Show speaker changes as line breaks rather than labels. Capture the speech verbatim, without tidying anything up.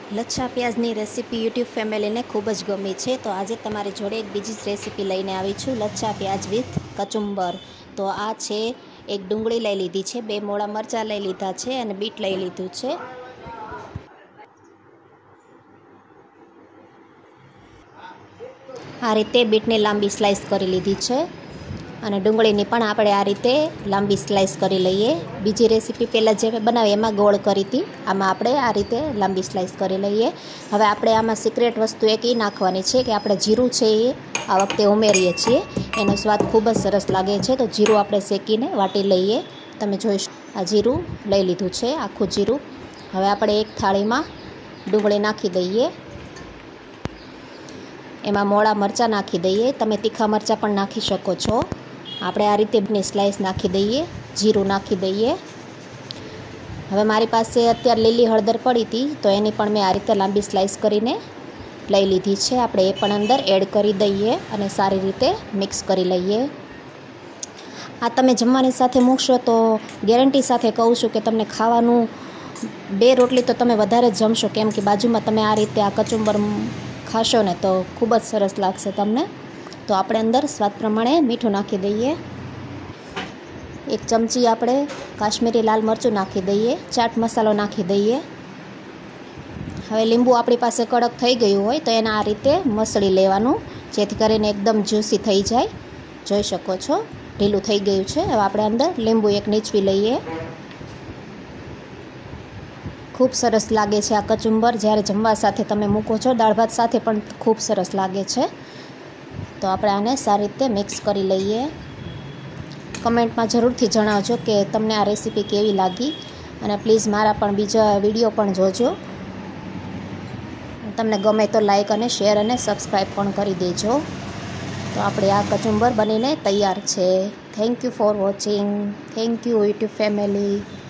Lachha પ્યાઝની recipe YouTube ફેમિલીને ખૂબ જ ગમી છે, તો આજે તમારી જોડે એક બીજી જ રેસીપી લઈને આવી છું, લચ્છા પ્યાઝ વિથ કચુંબર. તો આ છે, એક ડુંગળી લઈ લીધી છે, બે મોળા મરચાં લઈ લીધા છે અને બીટ લઈ લીધું છે. આ રીતે બીટને લાંબી સ્લાઈસ કરી લીધી છે અને ડુંગળીની પણ આપણે આ રીતે લાંબી સ્લાઈસ કરી લઈએ. બીજી રેસીપી પહેલાં જે બનાવી એમાં ગોળ કરી હતી, આમાં આપણે આ રીતે લાંબી સ્લાઈસ કરી લઈએ. હવે આપણે આમાં સિક્રેટ વસ્તુ એક એ નાખવાની છે કે આપણે જીરું છે એ આ વખતે ઉમેરીએ છીએ, એનો સ્વાદ ખૂબ જ સરસ લાગે છે. તો જીરું આપણે શેકીને વાટી લઈએ. તમે જોઈ આ જીરું લઈ લીધું છે, આખું જીરું. હવે આપણે એક થાળીમાં ડુંગળી નાખી દઈએ, એમાં મોળા મરચાં નાખી દઈએ. તમે તીખા મરચાં પણ નાખી શકો છો. આપણે આ રીતે બની સ્લાઈસ નાખી દઈએ, જીરું નાખી દઈએ. હવે મારી પાસે અત્યારે લીલી હળદર પડી હતી, તો એની પણ મેં આ રીતે લાંબી સ્લાઈસ કરીને લઈ લીધી છે. આપણે એ પણ અંદર એડ કરી દઈએ અને સારી રીતે મિક્સ કરી લઈએ. આ તમે જમવાની સાથે મૂકશો તો ગેરંટી સાથે કહું છું કે તમને ખાવાનું બે રોટલી તો તમે વધારે જ જમશો, કેમ કે બાજુમાં તમે આ રીતે આ કચુંબર ખાશો ને તો ખૂબ જ સરસ લાગશે તમને. તો આપણે અંદર સ્વાદ પ્રમાણે મીઠું નાખી દઈએ. એક ચમચી આપણે કાશ્મીરી લાલ મરચું નાખી દઈએ, ચાટ મસાલો નાખી દઈએ. હવે લીંબુ આપણી પાસે કડક થઈ ગયું હોય તો એને આ રીતે મસળી લેવાનું, જેથી કરીને એકદમ જ્યુસી થઈ જાય. જોઈ શકો છો ઢીલું થઈ ગયું છે. હવે આપણે અંદર લીંબુ એક નીચવી લઈએ. ખૂબ સરસ લાગે છે આ કચુંબર, જ્યારે જમવા સાથે તમે મૂકો છો, દાળ ભાત સાથે પણ ખૂબ સરસ લાગે છે. તો આપણે આને સારી રીતે મિક્સ કરી લઈએ. કમેન્ટમાં જરૂરથી જણાવજો કે તમને આ રેસીપી કેવી લાગી, અને પ્લીઝ મારા પણ બીજા વિડીયો પણ જોજો. તમને ગમે તો લાઈક અને શેર અને સબસ્ક્રાઈબ પણ કરી દેજો. તો આપણે આ કચુંબર બનીને તૈયાર છે. Thank you for watching. Thank you YouTube family.